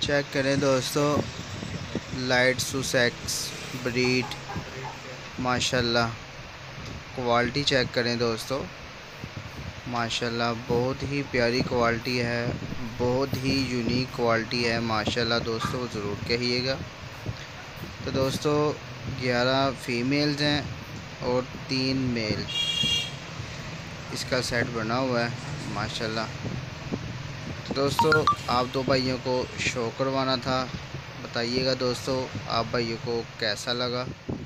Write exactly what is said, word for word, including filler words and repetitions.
Check करें दोस्तों, light Sussex breed माशाल्लाह। क्वालिटी चेक करें दोस्तों, माशाल्लाह बहुत ही प्यारी क्वालिटी है, बहुत ही यूनिक क्वालिटी है माशाल्लाह दोस्तों, ज़रूर कहिएगा। तो दोस्तों ग्यारह फीमेल्स हैं और तीन मेल इसका सेट बना हुआ है माशाल्लाह। तो दोस्तों आप दो भाइयों को शो करवाना था, बताइएगा दोस्तों आप भाइयों को कैसा लगा।